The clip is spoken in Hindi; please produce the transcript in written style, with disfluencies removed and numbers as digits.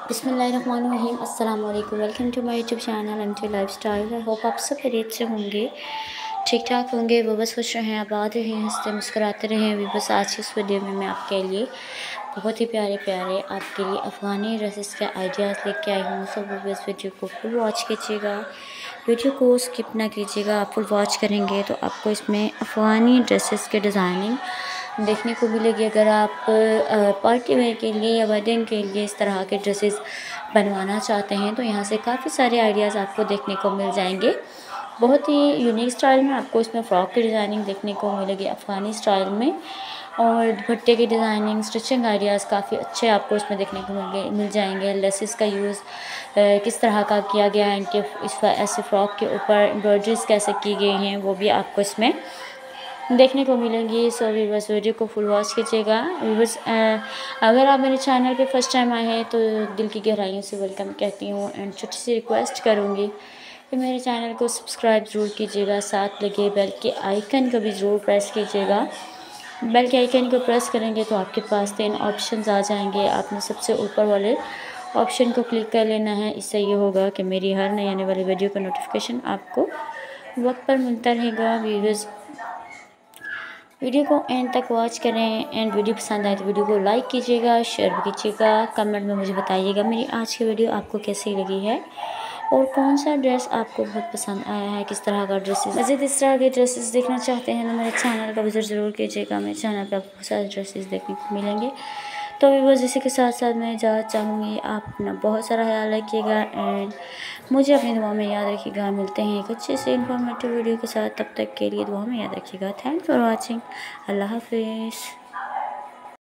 बिस्मिल्लाहिर्रहमानिर्रहीम अस्सलाम वालेकुम। Welcome to my YouTube channel MT lifestyle. I hope आप सब खैरियत से होंगे, ठीक ठाक होंगे। वो बस खुश रहें, आबाद रहें, हंसते मुस्कुराते रहें। भी बस आज की इस वीडियो में मैं आपके लिए बहुत ही प्यारे प्यारे आपके लिए अफ़गानी ड्रेसेस के आइडियाज़ लेके आई हूँ। सब वो इस वीडियो को फुल वॉच कीजिएगा, वीडियो को स्किप ना कीजिएगा। आप फुल वॉच करेंगे तो आपको इसमें अफ़गानी ड्रेसेस के डिज़ाइनिंग देखने को मिलेगी। अगर आप पार्टी वेयर के लिए या वेडिंग के लिए इस तरह के ड्रेसेस बनवाना चाहते हैं तो यहाँ से काफ़ी सारे आइडियाज़ आपको देखने को मिल जाएंगे। बहुत ही यूनिक स्टाइल में आपको इसमें फ़्रॉक की डिज़ाइनिंग देखने को मिलेगी अफ़गानी स्टाइल में, और दुपट्टे की डिज़ाइनिंग, स्टिचिंग आइडियाज़ काफ़ी अच्छे आपको इसमें देखने को मिल जाएंगे। लेसेस का यूज़ किस तरह का किया गया है, इनके इस ऐसे फ़्रॉक के ऊपर एम्ब्रॉयडरीज कैसे की गई हैं वो भी आपको इसमें देखने को मिलेंगी। सो व्यूअर्स वीडियो को फुल वॉच कीजिएगा। व्यूअर्स अगर आप मेरे चैनल पे फर्स्ट टाइम आए हैं तो दिल की गहराइयों से वेलकम कहती हूँ, एंड छोटी सी रिक्वेस्ट करूँगी कि मेरे चैनल को सब्सक्राइब ज़रूर कीजिएगा, साथ लगे बेल के आइकन को भी ज़रूर प्रेस कीजिएगा। बेल के आइकन को प्रेस करेंगे तो आपके पास 3 ऑप्शंस आ जाएंगे। आपने सबसे ऊपर वाले ऑप्शन को क्लिक कर लेना है। इससे ये होगा कि मेरी हर नई आने वाली वीडियो का नोटिफिकेशन आपको वक्त पर मिलता रहेगा। व्यूअर्स वीडियो को एंड तक वॉच करें, एंड वीडियो पसंद आए तो वीडियो को लाइक कीजिएगा, शेयर भी कीजिएगा। कमेंट में मुझे बताइएगा मेरी आज की वीडियो आपको कैसी लगी है और कौन सा ड्रेस आपको बहुत पसंद आया है, किस तरह का ड्रेसेस। मज़ीद इस तरह के ड्रेसेस देखना चाहते हैं तो मेरे चैनल का विज़िट ज़रूर कीजिएगा। मेरे चैनल पर आपको बहुत सारे ड्रेसेस देखने को मिलेंगे। तो बस इसी के साथ साथ मैं इजाज़त चाहूँगी। आप अपना बहुत सारा ख्याल रखिएगा एंड मुझे अपनी दुआ में याद रखिएगा। मिलते हैं एक अच्छे से इंफॉर्मेटिव वीडियो के साथ, तब तक के लिए दुआ में याद रखिएगा। Thanks for watching. अल्लाह हाफिज़।